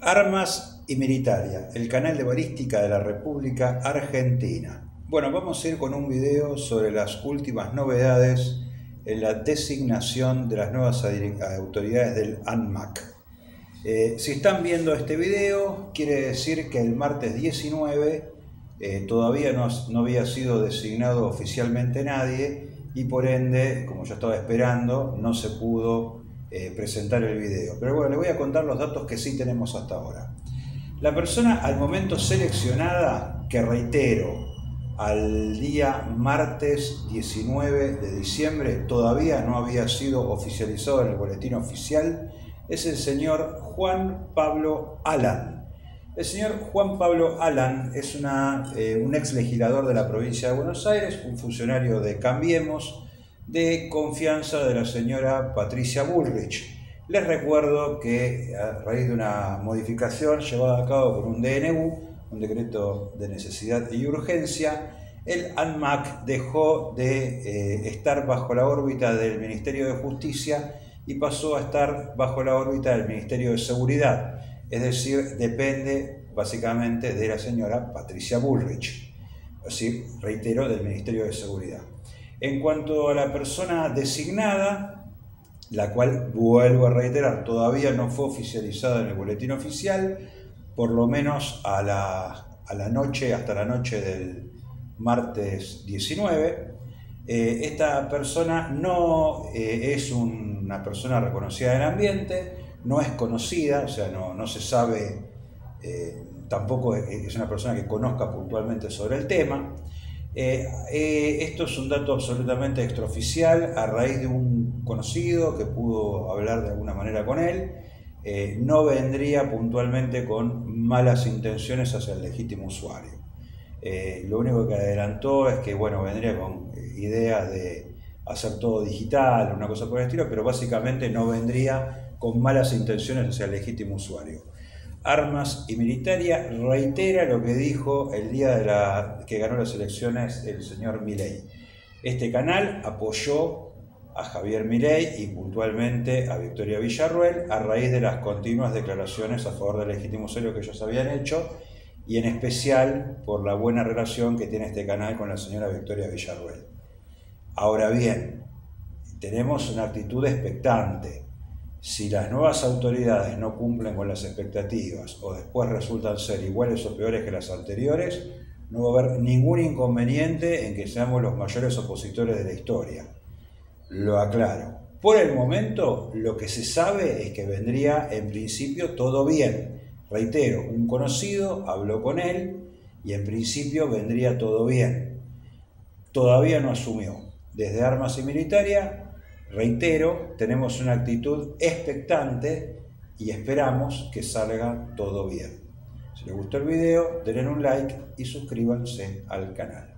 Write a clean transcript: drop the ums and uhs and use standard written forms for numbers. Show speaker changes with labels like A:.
A: Armas y Militaria, el canal de balística de la República Argentina. Bueno, vamos a ir con un video sobre las últimas novedades en la designación de las nuevas autoridades del ANMAC. Si están viendo este video, quiere decir que el martes 19 todavía no había sido designado oficialmente nadie y por ende, como yo estaba esperando, no se pudo presentar el video. Pero bueno, le voy a contar los datos que sí tenemos hasta ahora. La persona al momento seleccionada, que reitero, al día martes 19 de diciembre todavía no había sido oficializado en el boletín oficial, es el señor Juan Pablo Alan. El señor Juan Pablo Alan es un ex legislador de la provincia de Buenos Aires, un funcionario de Cambiemos, de confianza de la señora Patricia Bullrich. Les recuerdo que a raíz de una modificación llevada a cabo por un DNU, un decreto de necesidad y urgencia, el ANMAC dejó de estar bajo la órbita del Ministerio de Justicia y pasó a estar bajo la órbita del Ministerio de Seguridad, es decir, depende básicamente de la señora Patricia Bullrich, así reitero, del Ministerio de Seguridad. En cuanto a la persona designada, la cual, vuelvo a reiterar, todavía no fue oficializada en el boletín oficial, por lo menos hasta la noche del martes 19, esta persona no es una persona reconocida en el ambiente, no es conocida, o sea, no se sabe, tampoco es una persona que conozca puntualmente sobre el tema. Esto es un dato absolutamente extraoficial a raíz de un conocido que pudo hablar de alguna manera con él. No vendría puntualmente con malas intenciones hacia el legítimo usuario. Lo único que adelantó es que, bueno, vendría con ideas de hacer todo digital, una cosa por el estilo, pero básicamente no vendría con malas intenciones hacia el legítimo usuario. Armas y Militaria reitera lo que dijo el día que ganó las elecciones el señor Milei. Este canal apoyó a Javier Milei y puntualmente a Victoria Villarruel a raíz de las continuas declaraciones a favor del legítimo usuario que ellos habían hecho y en especial por la buena relación que tiene este canal con la señora Victoria Villarruel. Ahora bien, tenemos una actitud expectante. Si las nuevas autoridades no cumplen con las expectativas o después resultan ser iguales o peores que las anteriores, no va a haber ningún inconveniente en que seamos los mayores opositores de la historia. Lo aclaro. Por el momento, lo que se sabe es que vendría en principio todo bien. Reitero, un conocido habló con él y en principio vendría todo bien. Todavía no asumió. Desde Armas y Militaria, reitero, tenemos una actitud expectante y esperamos que salga todo bien. Si les gustó el video, denle un like y suscríbanse al canal.